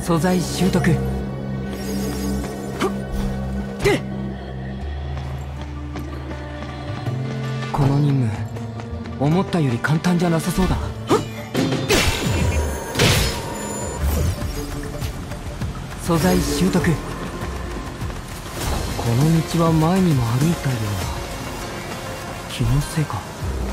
素材習得。この任務思ったより簡単じゃなさそうだ。素材習得。この道は前にも歩いたような気のせいか。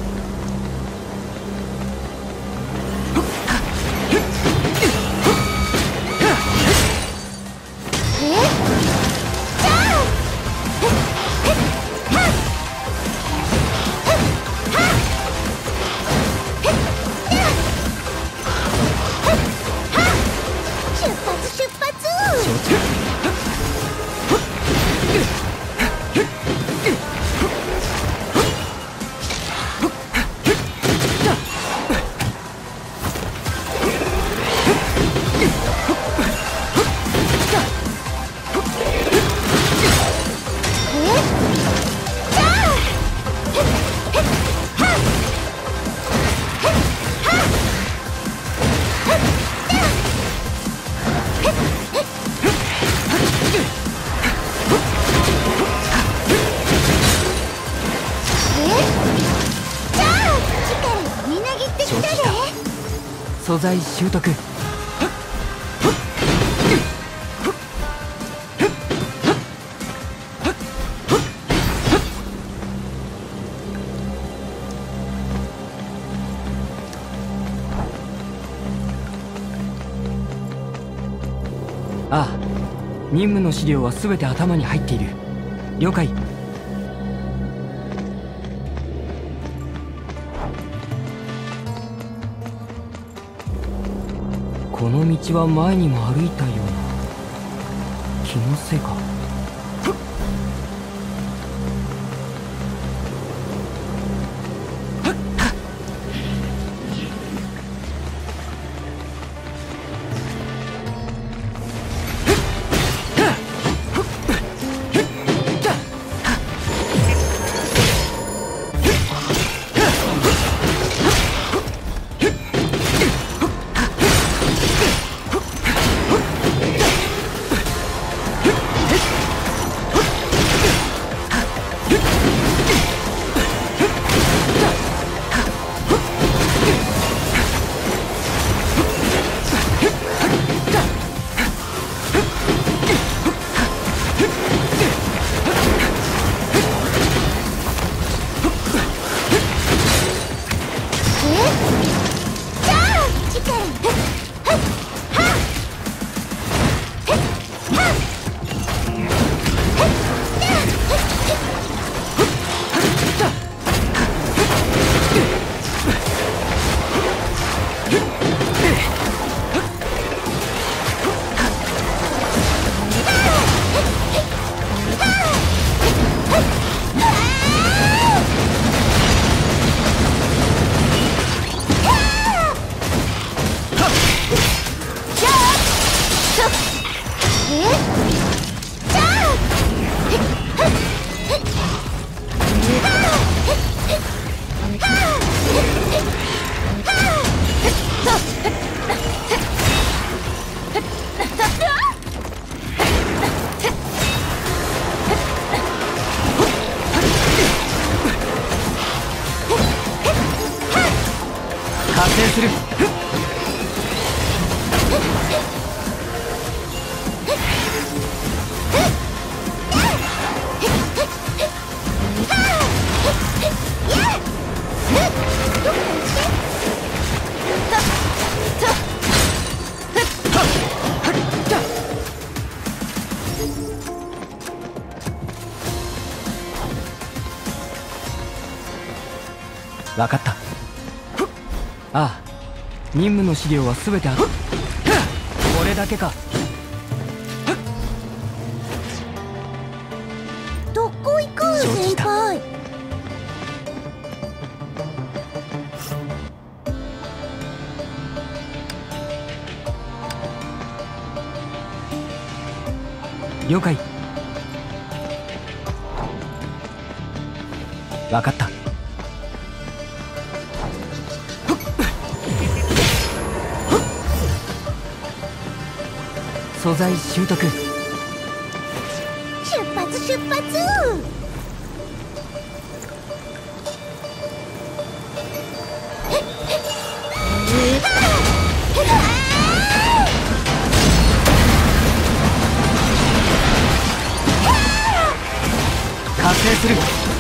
素材習得。ああ、任務の資料は全て頭に入っている。了解。この道は前にも歩いたような気のせいか。発生する。分かった。ああ、任務の資料は全てある。これだけか。 どこ行くん先輩。 了解。分かった。 素材習得。 出発出発。 加勢する。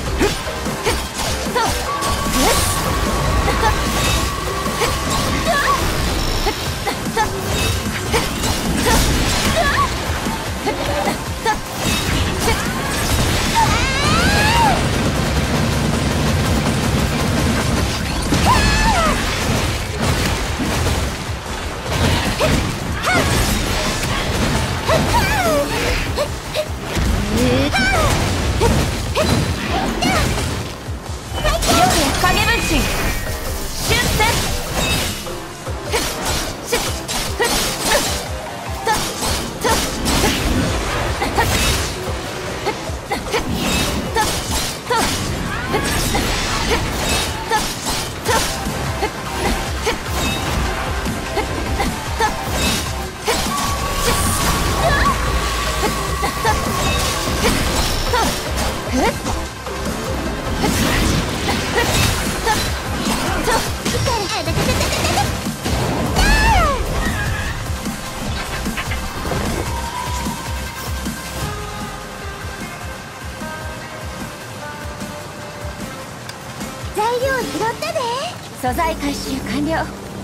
材料拾ったで。 素材回収完了。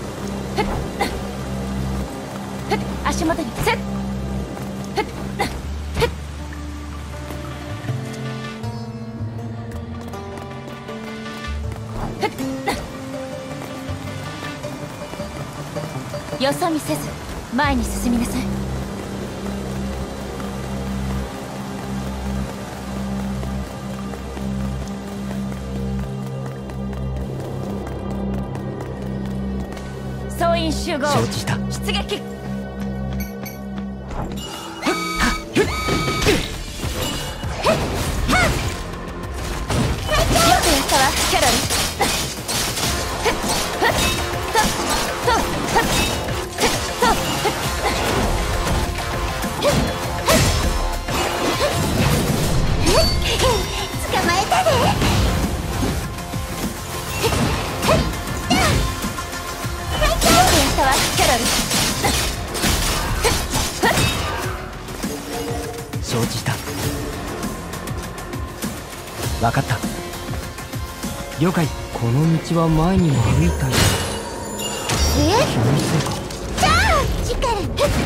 足元にセッ。よそ見せず前に進みなさい。総員集合。 承知した。 出撃。よくやったわキャロル。 捕まえたで。 キャロル。 承知した。分かった。了解。この道は前にも歩いたよ。気のせいか。 じゃあ力。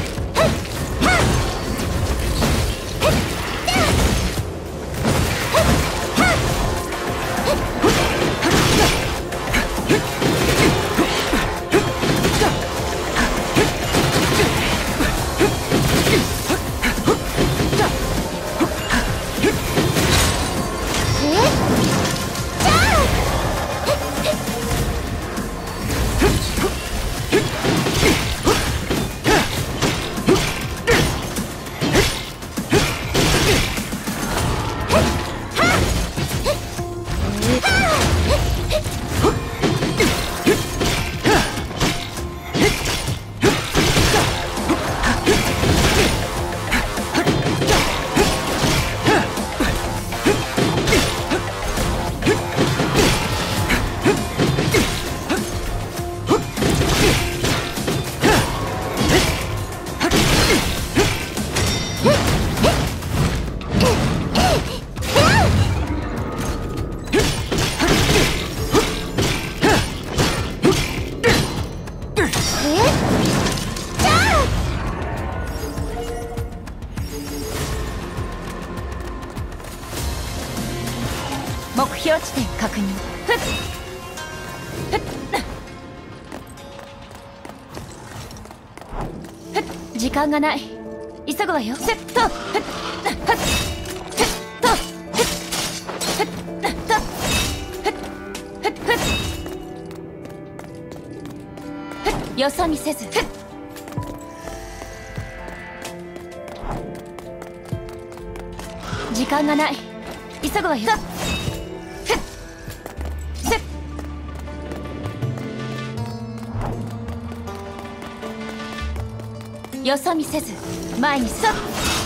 目標地点確認。時間がない。急ぐわよ。セット。よそ見せず。時間がない。急ぐわよ。よそ見せず前にそっ。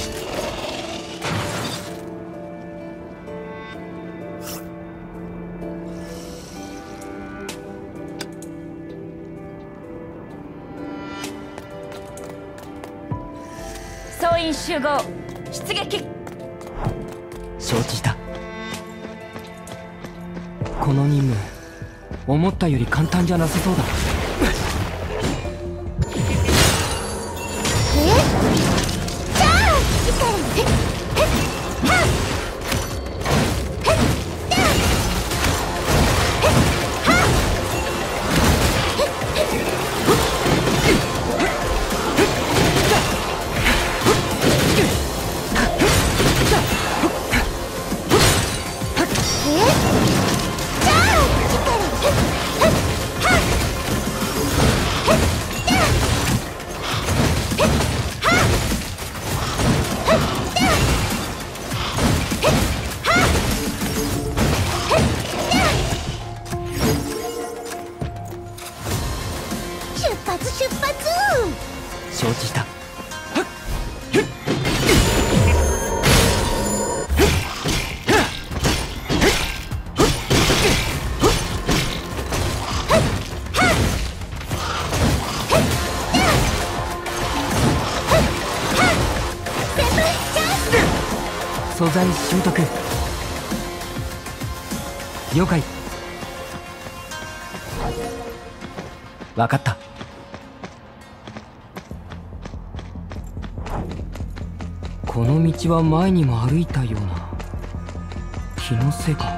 総員集合、出撃。 承知した。この任務思ったより簡単じゃなさそうだ。 じゃあ力出発。 承知した。素材習得了解。分かった。この道は前にも歩いたような気のせいか。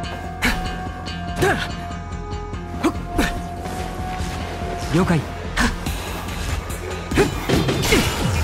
了解。